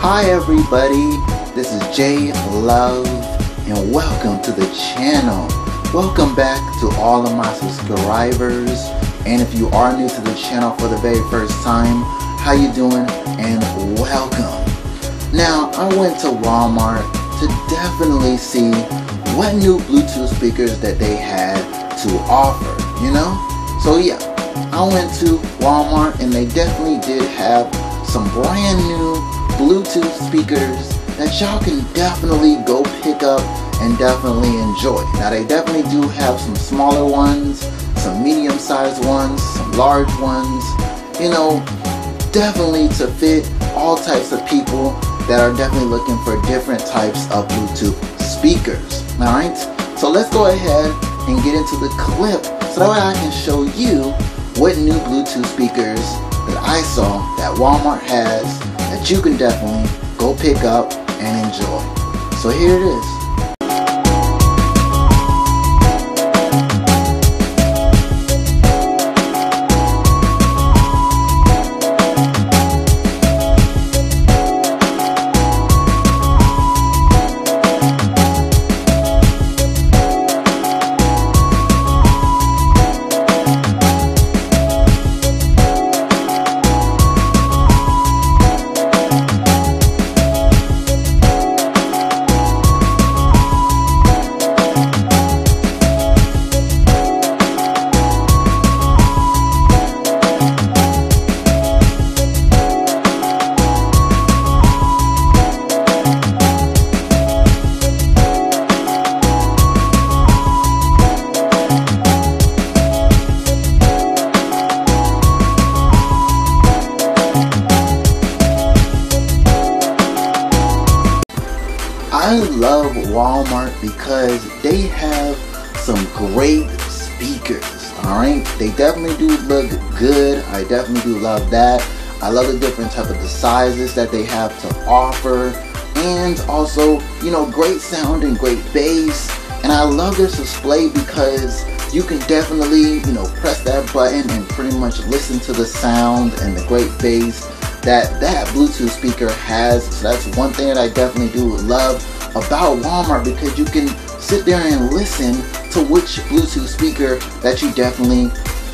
Hi everybody, this is J Love and welcome to the channel. Welcome back to all of my subscribers, and if you are new to the channel for the very first time, how you doing and welcome. Now I went to Walmart to definitely see what new Bluetooth speakers that they had to offer, So yeah, I went to Walmart and they definitely did have some brand new Bluetooth speakers that y'all can definitely go pick up and definitely enjoy. Now they definitely do have some smaller ones, some medium-sized ones, some large ones, definitely to fit all types of people that are definitely looking for different types of Bluetooth speakers. Alright, so let's go ahead and get into the clip so that way I can show you what new Bluetooth speakers that I saw that Walmart has that you can definitely go pick up and enjoy. So here it is. I love Walmart because they have some great speakers, alright? They definitely do look good. I definitely do love that. I love the different type of the sizes that they have to offer, and also, great sound and great bass. And I love this display because you can definitely, press that button and pretty much listen to the sound and the great bass that Bluetooth speaker has. So that's one thing that I definitely do love about Walmart, because you can sit there and listen to which Bluetooth speaker that you definitely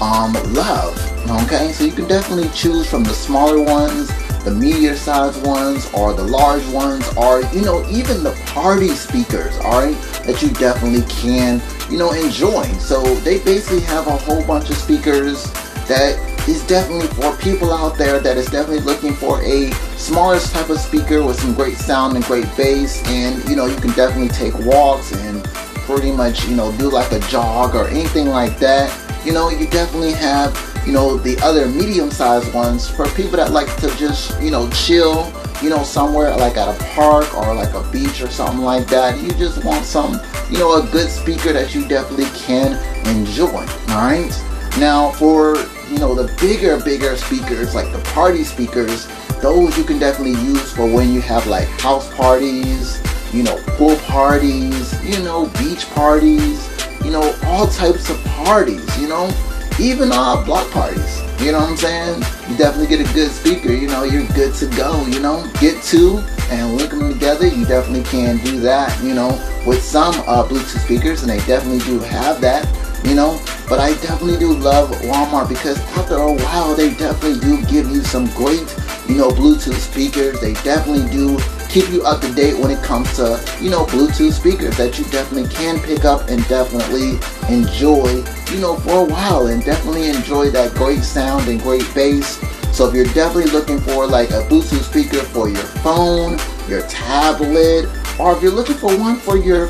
love. Okay, so you can definitely choose from the smaller ones, the medium-sized ones, or the large ones, or even the party speakers, alright, that you definitely can enjoy. So they basically have a whole bunch of speakers that is definitely for people out there that is definitely looking for a smaller type of speaker with some great sound and great bass. And you can definitely take walks and pretty much do like a jog or anything like that. You definitely have the other medium-sized ones for people that like to just chill somewhere like at a park or like a beach or something like that. You just want some a good speaker that you definitely can enjoy. Alright, now for the bigger speakers, like the party speakers, those you can definitely use for when you have like house parties, pool parties, beach parties, all types of parties, even block parties. You know what I'm saying? You definitely get a good speaker, you're good to go, get two and link them together. You definitely can do that, with some Bluetooth speakers, and they definitely do have that, but I definitely do love Walmart because after a while they definitely do give you some great, Bluetooth speakers. They definitely do keep you up to date when it comes to, Bluetooth speakers that you definitely can pick up and definitely enjoy, for a while, and definitely enjoy that great sound and great bass. So if you're definitely looking for like a Bluetooth speaker for your phone, your tablet, or if you're looking for one for your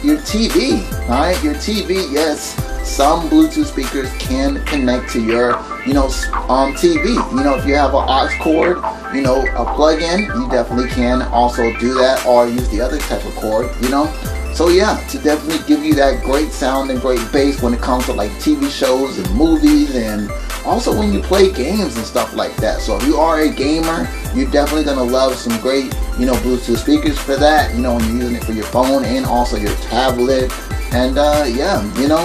TV, alright, your TV, yes, some Bluetooth speakers can connect to your, TV. If you have an aux cord, a plug-in, you definitely can also do that, or use the other type of cord, So yeah, to definitely give you that great sound and great bass when it comes to like TV shows and movies, and also when you play games and stuff like that. So if you are a gamer, you're definitely gonna love some great, Bluetooth speakers for that, when you're using it for your phone and also your tablet. And yeah,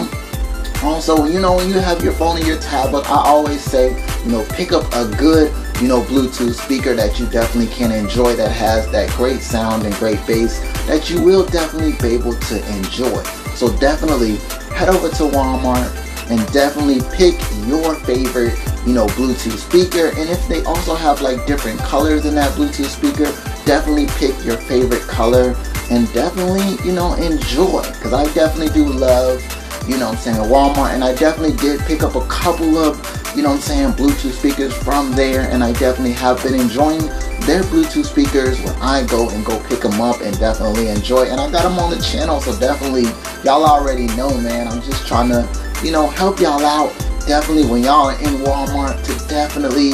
Also, when you have your phone and your tablet, I always say, pick up a good Bluetooth speaker that you definitely can enjoy, that has that great sound and great bass that you will definitely be able to enjoy. So definitely head over to Walmart and definitely pick your favorite Bluetooth speaker. And if they also have like different colors in that Bluetooth speaker, definitely pick your favorite color and definitely enjoy, because I definitely do love Walmart, and I definitely did pick up a couple of Bluetooth speakers from there, and I definitely have been enjoying their Bluetooth speakers when I go pick them up and definitely enjoy. And I got them on the channel, so definitely y'all already know, man. I'm just trying to help y'all out. Definitely when y'all are in Walmart, to definitely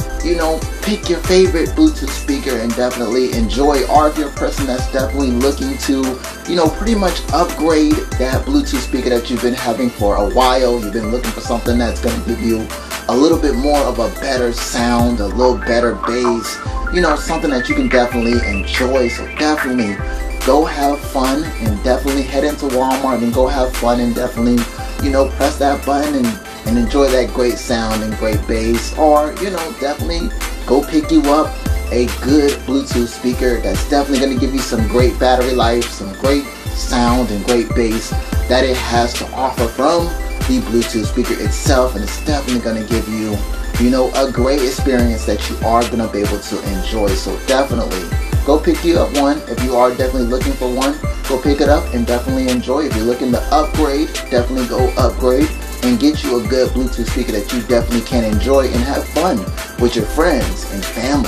pick your favorite Bluetooth speaker and definitely enjoy. Or if you're a person that's definitely looking to pretty much upgrade that Bluetooth speaker that you've been having for a while, you've been looking for something that's going to give you a little bit more of a better sound, a little better bass, something that you can definitely enjoy. So definitely go have fun and definitely head into Walmart and go have fun and definitely press that button and enjoy that great sound and great bass. Or definitely go pick you up a good Bluetooth speaker that's definitely going to give you some great battery life, some great sound and great bass that it has to offer from the Bluetooth speaker itself. And it's definitely going to give you a great experience that you are going to be able to enjoy. So definitely go pick you up one. If you are definitely looking for one, go pick it up and definitely enjoy. If you're looking to upgrade, definitely go upgrade and get you a good Bluetooth speaker that you definitely can enjoy and have fun with your friends and family.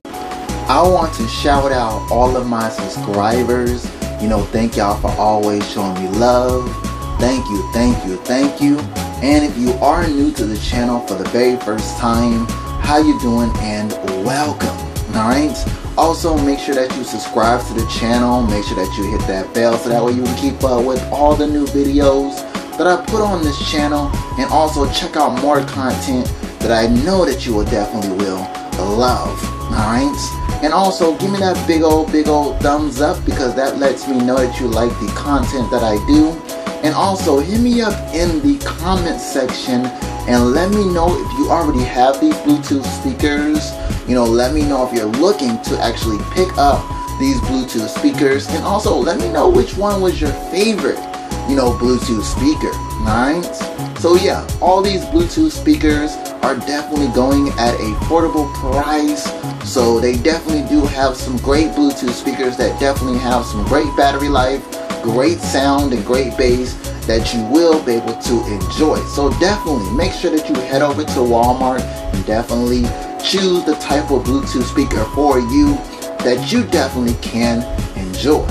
I want to shout out all of my subscribers. Thank y'all for always showing me love. Thank you, thank you, thank you. And if you are new to the channel for the very first time, how you doing and welcome. Alright? Also, make sure that you subscribe to the channel. Make sure that you hit that bell so that way you can keep up with all the new videos that I put on this channel. And also check out more content that I know that you will definitely will love. Alright? And also give me that big old thumbs up, because that lets me know that you like the content that I do. And also hit me up in the comment section and let me know if you already have these Bluetooth speakers. Let me know if you're looking to actually pick up these Bluetooth speakers. And also let me know which one was your favorite Bluetooth speaker. Alright? So yeah, all these Bluetooth speakers are definitely going at a affordable price. So they definitely do have some great Bluetooth speakers that definitely have some great battery life, great sound and great bass that you will be able to enjoy. So definitely make sure that you head over to Walmart and definitely choose the type of Bluetooth speaker for you that you definitely can enjoy.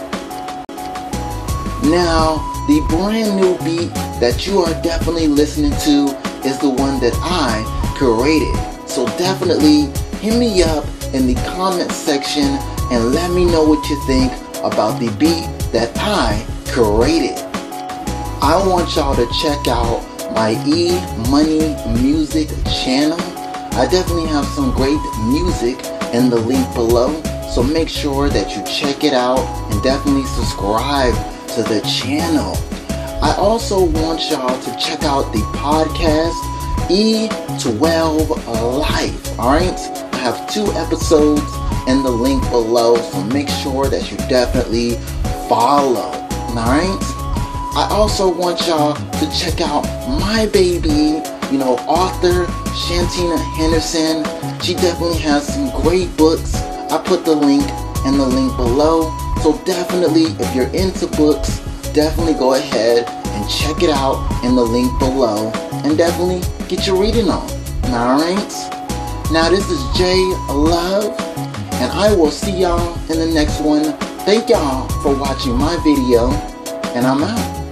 Now, the brand new beat that you are definitely listening to is the one that I created. So definitely hit me up in the comment section and let me know what you think about the beat that I created. I want y'all to check out my E-Money Music channel. I definitely have some great music in the link below, so make sure that you check it out and definitely subscribe to the channel. I also want y'all to check out the podcast E12 Life. Alright, I have 2 episodes in the link below, so make sure that you definitely follow. Alright, I also want y'all to check out my baby, author Shantina Henderson. She definitely has some great books. I put the link in the link below, so definitely if you're into books, definitely go ahead and check it out in the link below and definitely get your reading on. Alright, now this is J Love, and I will see y'all in the next one. Thank y'all for watching my video, and I'm out.